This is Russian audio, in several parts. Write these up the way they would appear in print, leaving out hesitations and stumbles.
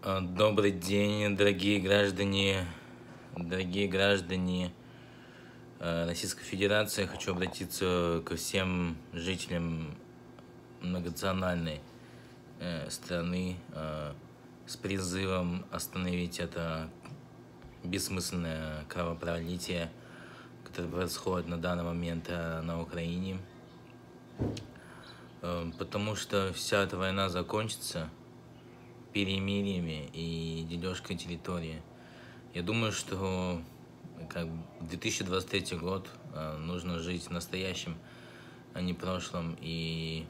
Добрый день, дорогие граждане Российской Федерации. Хочу обратиться ко всем жителям многонациональной страны с призывом остановить это бессмысленное кровопролитие, которое происходит на данный момент на Украине, потому что вся эта война закончится перемириями и дележкой территории. Я думаю, что 2023 год нужно жить настоящим, а не прошлым. И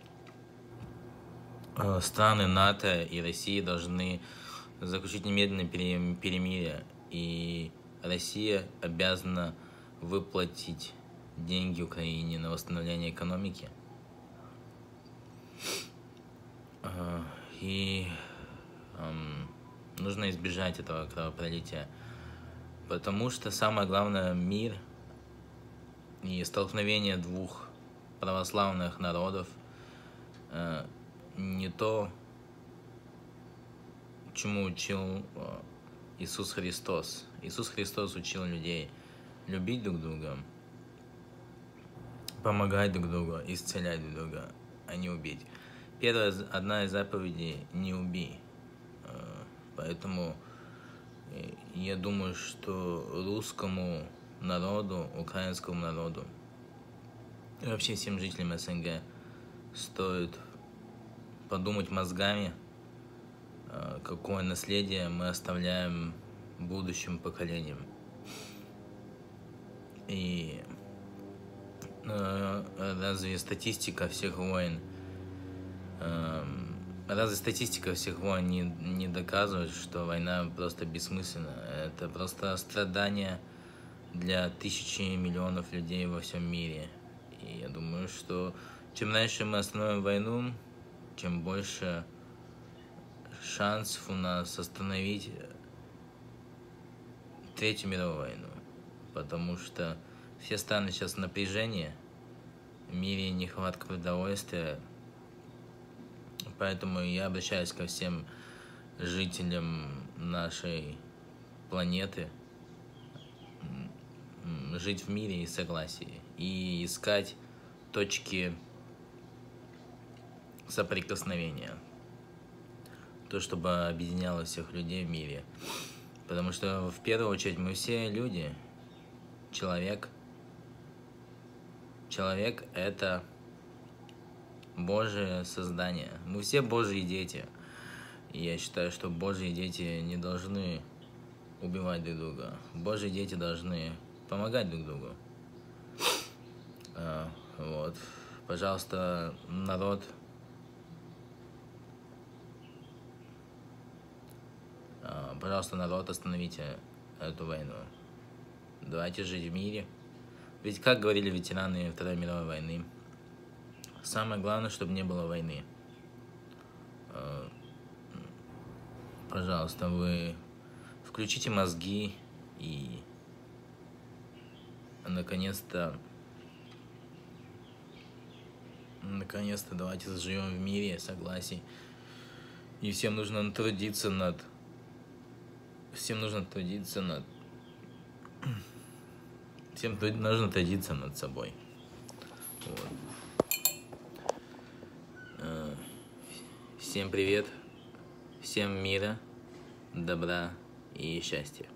страны НАТО и Россия должны заключить немедленное перемирие. И Россия обязана выплатить деньги Украине на восстановление экономики. И нужно избежать этого кровопролития, потому что самое главное — мир и столкновение двух православных народов не то, чему учил Иисус Христос. Иисус Христос учил людей любить друг друга, помогать друг другу, исцелять друг друга, а не убить. Одна из заповедей — не убей. Поэтому я думаю, что русскому народу, украинскому народу и вообще всем жителям СНГ стоит подумать мозгами, какое наследие мы оставляем будущим поколениям. И разве статистика всех войн не доказывает, что война просто бессмысленна? Это просто страдания для тысячи миллионов людей во всем мире. И я думаю, что чем раньше мы остановим войну, тем больше шансов у нас остановить Третью мировую войну. Потому что все страны сейчас в напряжении, в мире нехватка продовольствия. Поэтому я обращаюсь ко всем жителям нашей планеты жить в мире и согласии, и искать точки соприкосновения, то, чтобы объединяло всех людей в мире. Потому что в первую очередь мы все люди. Человек — это Божие создание. Мы все Божьи дети. И я считаю, что Божьи дети не должны убивать друг друга. Божьи дети должны помогать друг другу. Вот. Пожалуйста, народ, остановите эту войну. Давайте жить в мире. Ведь, как говорили ветераны Второй мировой войны, самое главное, чтобы не было войны. Пожалуйста, вы включите мозги и наконец-то давайте заживем в мире, согласии. И всем нужно трудиться над собой. Вот. Всем привет, всем мира, добра и счастья.